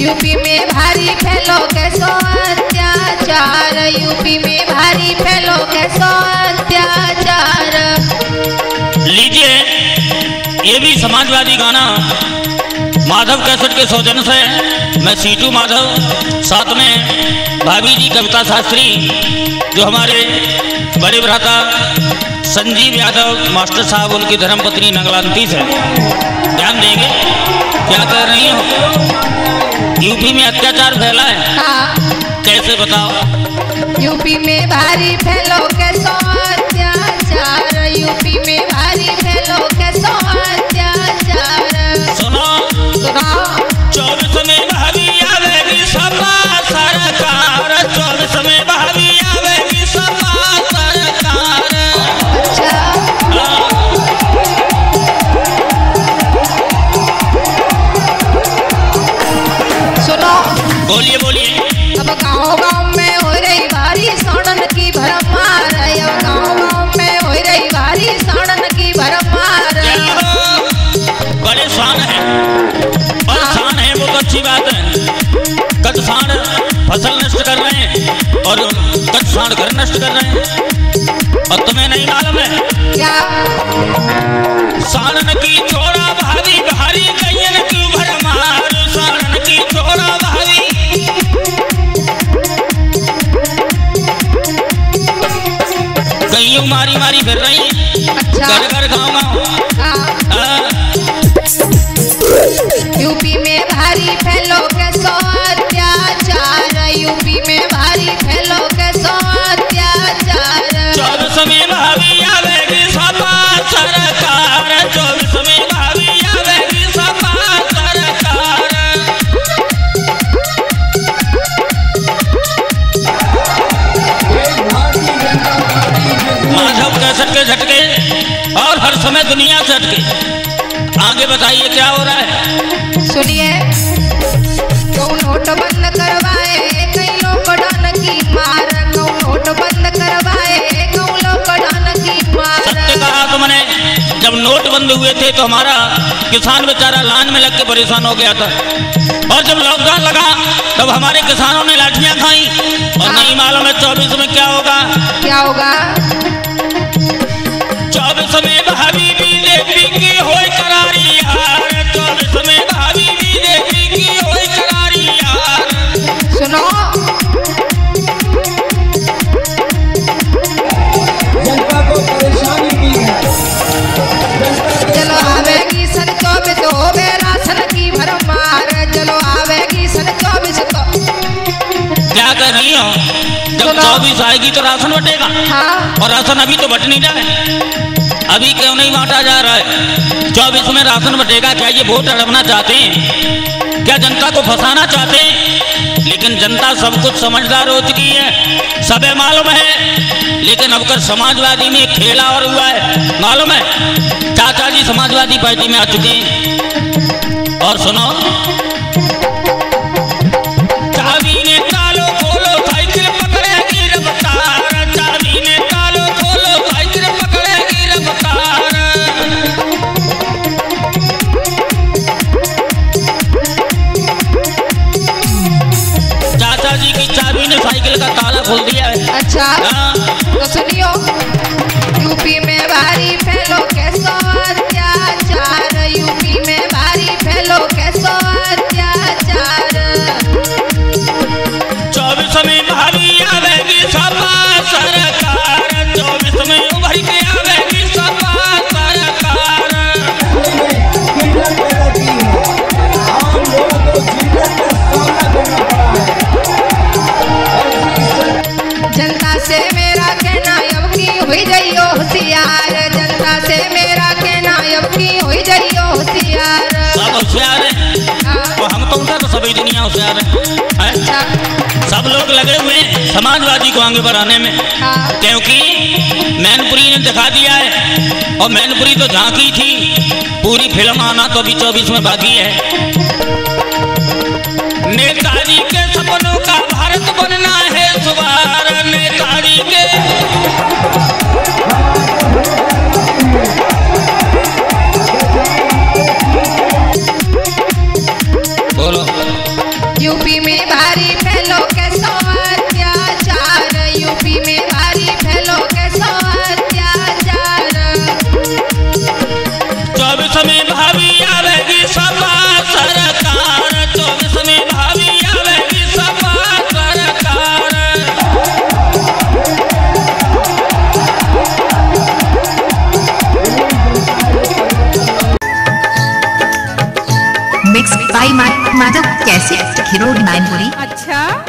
UP में भारी फैलो कैसो अत्याचार, यूपी में भारी फैलो कैसो अत्याचार। लीजिए ये भी समाजवादी गाना माधव कैसेट के सौजन्य से, मैं सीटू माधव, साथ में भाभी जी कविता शास्त्री, जो हमारे बड़े भ्राता संजीव यादव मास्टर साहब, उनकी धर्मपत्नी नगलांती से ध्यान देंगे। क्या कह रही हो? यूपी में अत्याचार फैला है। हाँ। कैसे बताओ? यूपी में भारी फैलो कैसो अत्याचार, यूपी में भारी फैलो कैसो अत्याचार। सुनो सुनाओ। 24 में भाभी आवेगी सपा सरकार, 24 में भाभी आवेगी सपा सरकार। अच्छा। सुनो। बोलिए बोलिए। अब गाँव में हो रही भारी साड़न की भरमार, अब गाँव में हो रही भारी साड़न की भरमार। बड़े शान है, और शान है वो तो अच्छी बात है। कद शान फसल नष्ट कर रहे हैं और कद शान घर नष्ट कर रहे हैं, और तुम्हें नहीं मालूम है क्या? साड़न की छोड़ा भाभी भारी कैयन की भरमार, साड़न की छोड़ा भाभी। कईयों मारी मारी फिर रही, अच्छा। घर घर गाँव गाँव। यूपी में भारी फैलो कैसो अत्याचार, यूपी में भारी फैलो कैसो अत्याचार। 24 में भाभी आवेगी सपा सरकार, 24 में भाभी आवेगी सपा सरकार। माधव कैसेट के झटके और हर समय दुनिया से हटके। आगे बताइए क्या हो रहा है? सुनिए। कौन नोट बंद करवाए कई लोग डान की मार, कौन नोट बंद करवाए कौन लोग डान की मार। सत्य कहा तुमने। जब नोट बंद हुए थे तो हमारा किसान बेचारा लाइन में लग के परेशान हो गया था, और जब लॉकडाउन लगा तब हमारे किसानों ने लाठियां खाई, और नहीं मालूम है 24 में क्या होगा। क्या होगा? 24 में भाभी बीजेपी की होई करारी यार, 24 में भाभी बीजेपी की होई करारी यार। सुनो। जनता को परेशानी की है। चलो आवेगी सन 24 तो होवे राशन की भरमार, चलो आवेगी सन 24 तो। क्या कर रही हो? जब 24 आएगी तो राशन बटेगा। हाँ। और राशन अभी तो बट नहीं रहा है, अभी क्यों नहीं बांटा जा रहा है? 24 में राशन बटेगा। क्या ये वोट अड़पना चाहते हैं? क्या जनता को फंसाना चाहते हैं? लेकिन जनता सब कुछ समझदार हो चुकी है, सबे मालूम है। लेकिन अब कर समाजवादी में खेला और हुआ है, मालूम है? चाचा जी समाजवादी पार्टी में आ चुके हैं। और सुनो, चाबी ने तालो खोलो साइकिल पकड़ेगी रफ्तार, चाबी ने तालो खोलो साइकिल पकड़ेगी रफ्तार। चाचा जी की चाबी ने साइकिल का ताला खोल दिया है। अच्छा। हाँ। तो सुनियो। यूपी में भारी फैलो कैसो अत्याचार, यूपी में भारी फैलो कैसो अत्याचार। 24 में भाभी आवेगी सपा सरकार, 24 में उभर के आवेगी सपा सरकार। किल्लत पैदा की है, आम लोगों को जिल्लत का सामना करना पड़ा है। जनता से मेरा कहना अब की हुई जाइयो होशियार, जनता से मेरा कहना अब की हुई जाइयो होशियार। सब होशियार है। हाँ। और हम तो उनका तो सभी दुनिया होशियार है। अच्छा। सब लोग लगे हुए हैं समाजवादी को आगे बढ़ाने में। हाँ। क्योंकि मैनपुरी ने दिखा दिया है, और मैनपुरी तो झांकी थी, पूरी फिल्म आना तो अभी 24 में बाकी है। नेताजी के सपनों का भारत बनना है सुवार, नेताजी के। बोलो। यूपी में भारी फैलो कैसो अत्याचार, यूपी में भारी फैलो कैसो अत्याचार। 24 में भाभी आवेगी सपा सरकार, 24 में भाभी आवेगी सपा सरकार। Mix by Madhav cassette, Khirod Mainpuri. अच्छा